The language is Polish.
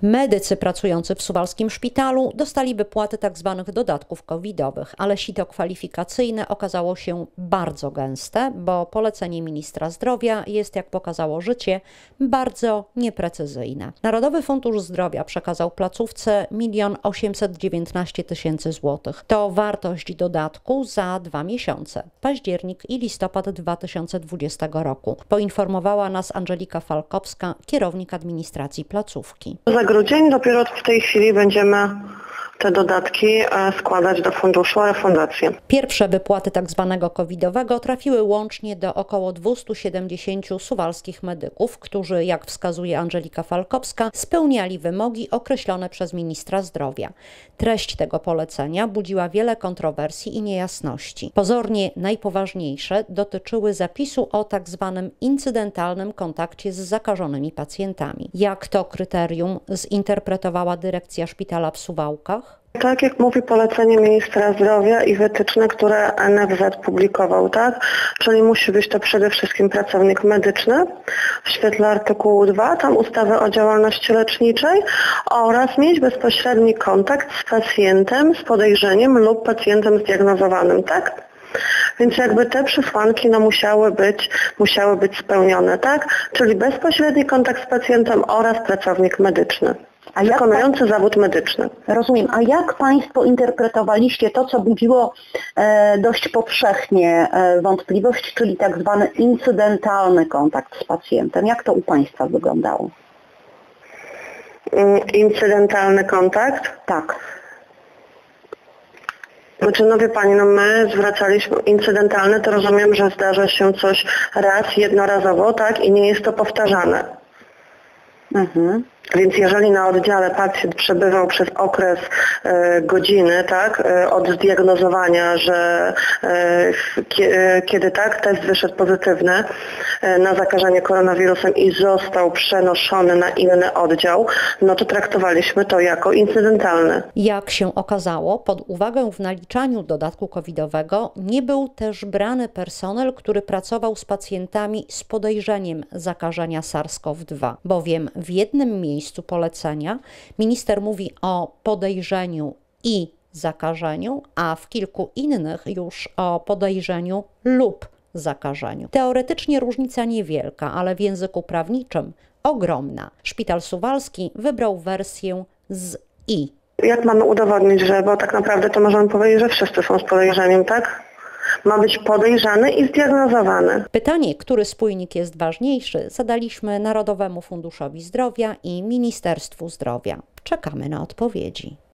Medycy pracujący w suwalskim szpitalu dostali wypłaty tzw. dodatków covidowych, ale sito kwalifikacyjne okazało się bardzo gęste, bo polecenie ministra zdrowia jest, jak pokazało życie, bardzo nieprecyzyjne. Narodowy Fundusz Zdrowia przekazał placówce 1 819 000 złotych. To wartość dodatku za 2 miesiące, październik i listopad 2020 roku. Poinformowała nas Angelika Falkowska, kierownik administracji placówki. Za grudzień dopiero w tej chwili będziemy te dodatki składać do funduszu o refundację. Pierwsze wypłaty tzw. covidowego trafiły łącznie do około 270 suwalskich medyków, którzy, jak wskazuje Angelika Falkowska, spełniali wymogi określone przez ministra zdrowia. Treść tego polecenia budziła wiele kontrowersji i niejasności. Pozornie najpoważniejsze dotyczyły zapisu o tzw. incydentalnym kontakcie z zakażonymi pacjentami. Jak to kryterium zinterpretowała dyrekcja szpitala w Suwałkach? Tak jak mówi polecenie ministra zdrowia i wytyczne, które NFZ publikował, tak? Czyli musi być to przede wszystkim pracownik medyczny w świetle artykułu 2, tam ustawy o działalności leczniczej, oraz mieć bezpośredni kontakt z pacjentem z podejrzeniem lub pacjentem zdiagnozowanym, tak? Więc jakby te przesłanki musiały być spełnione, tak? Czyli bezpośredni kontakt z pacjentem oraz pracownik medyczny. Wykonujący zawód medyczny. Rozumiem. A jak Państwo interpretowaliście to, co budziło dość powszechnie wątpliwość, czyli tak zwany incydentalny kontakt z pacjentem? Jak to u Państwa wyglądało? Incydentalny kontakt? Tak. Znaczy, no wie Pani, my zwracaliśmy incydentalne, to rozumiem, że zdarza się coś raz, jednorazowo, tak? I nie jest to powtarzane. Mhm. Więc jeżeli na oddziale pacjent przebywał przez okres godziny, tak, od zdiagnozowania, że kiedy tak, test wyszedł pozytywny na zakażenie koronawirusem i został przenoszony na inny oddział, no to traktowaliśmy to jako incydentalny. Jak się okazało, pod uwagę w naliczaniu dodatku covidowego nie był też brany personel, który pracował z pacjentami z podejrzeniem zakażenia SARS-CoV-2, bowiem w jednym miejscu polecenia minister mówi o podejrzeniu i zakażeniu, a w kilku innych już o podejrzeniu lub zakażeniu. Teoretycznie różnica niewielka, ale w języku prawniczym ogromna. Szpital Suwalski wybrał wersję z i. Jak mamy udowodnić, bo tak naprawdę to możemy powiedzieć, że wszyscy są z podejrzeniem, tak? Ma być podejrzany i zdiagnozowany. Pytanie, który spójnik jest ważniejszy, zadaliśmy Narodowemu Funduszowi Zdrowia i Ministerstwu Zdrowia. Czekamy na odpowiedzi.